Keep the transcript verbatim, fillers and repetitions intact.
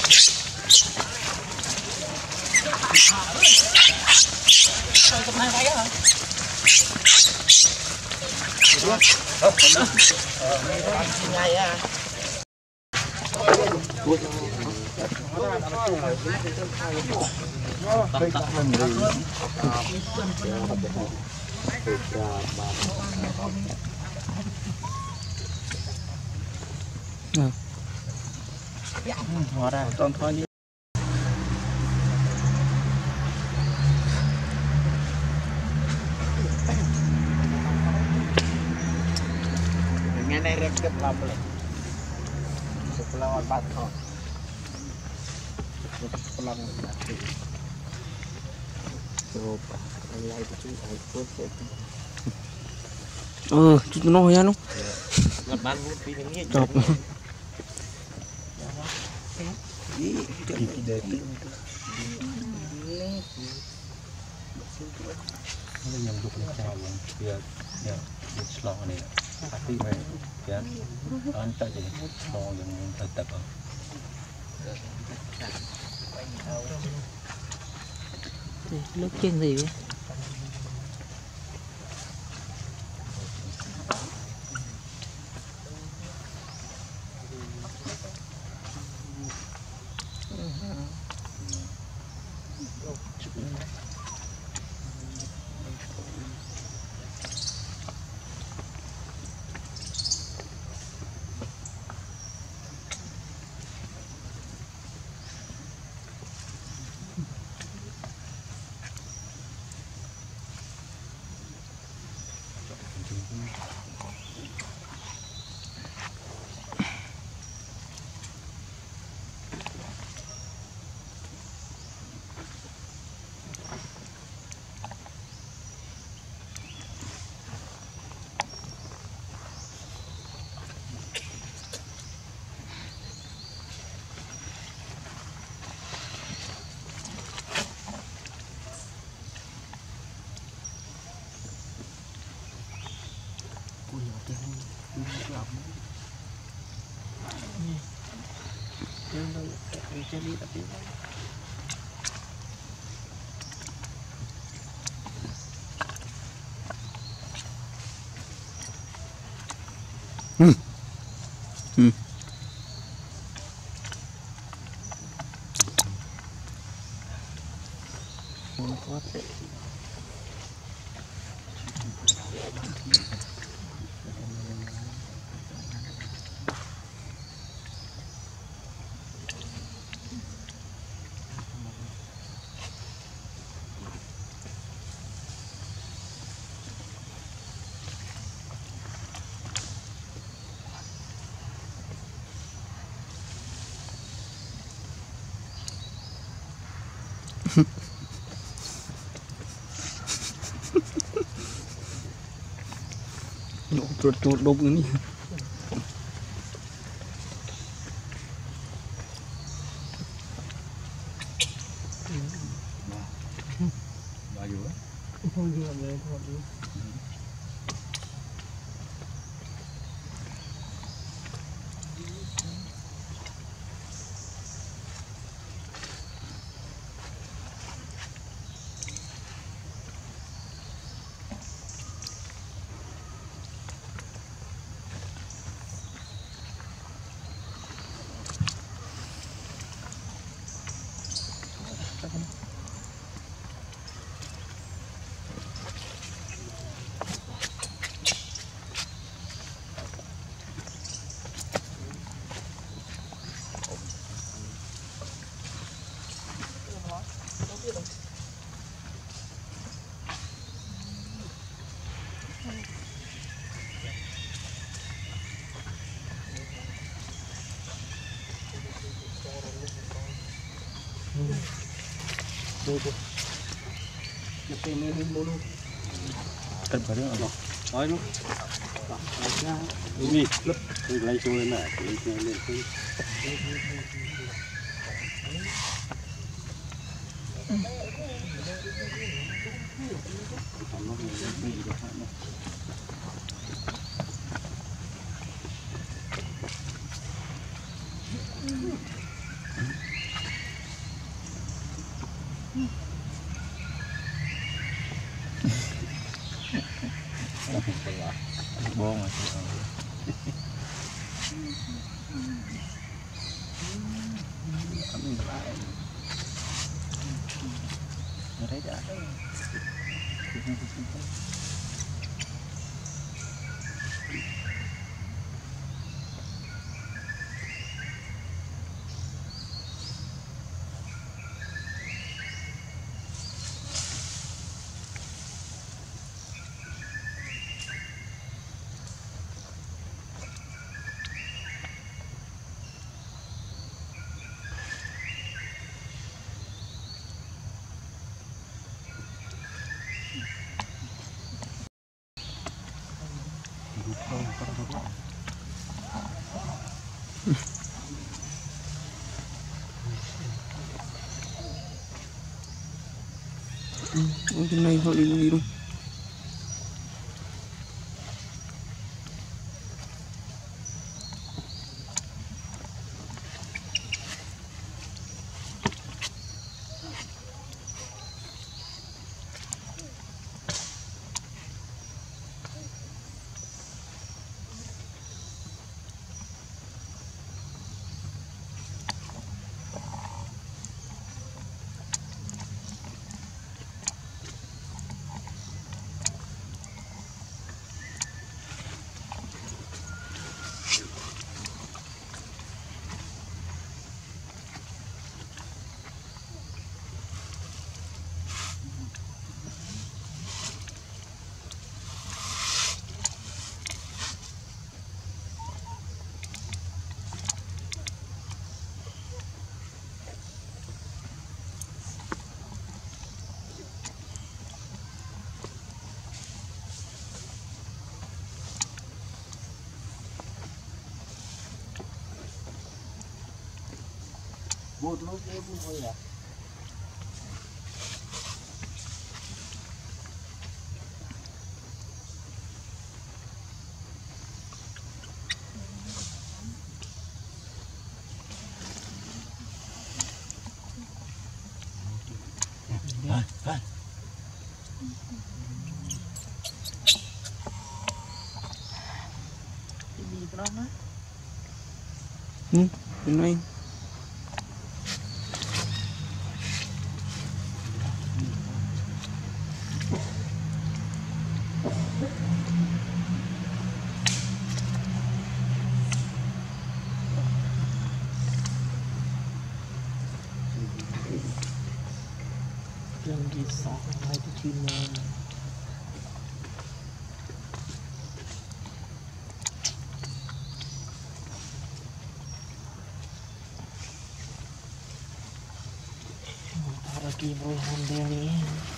hóa ra toàn thôi đi nghe này rep rep làm lên sebelah bat thôi sebelah coba mulai itu iPhone setting ờ chút nó ya nó ngập ban vui tí những cái chọc đi để tự nó nhầm dục lên chào luôn việc việc việc lò này tapi mày ya anh ta jadi lò yang tetap lúc chân gì vậy jadi tapi hmm hmm kuat deh Trut-trut đục ini. Baju. Không được rồi, không được. Đây đây. Nhập tên lên lên luôn. Cần phải được không? Nói luôn. Đi, lấp. Tôi lấy xuống lên này, lên lên lên. Bông à chị. Kami lại. Ở đây đã. Oh, cái này họ đi đi luôn. Bột nó bột thôi à? Rồi, rồi. Đi cái đó má. Ừ, bên này. Yang di sana itu Cina. Lagi boleh ambil ni.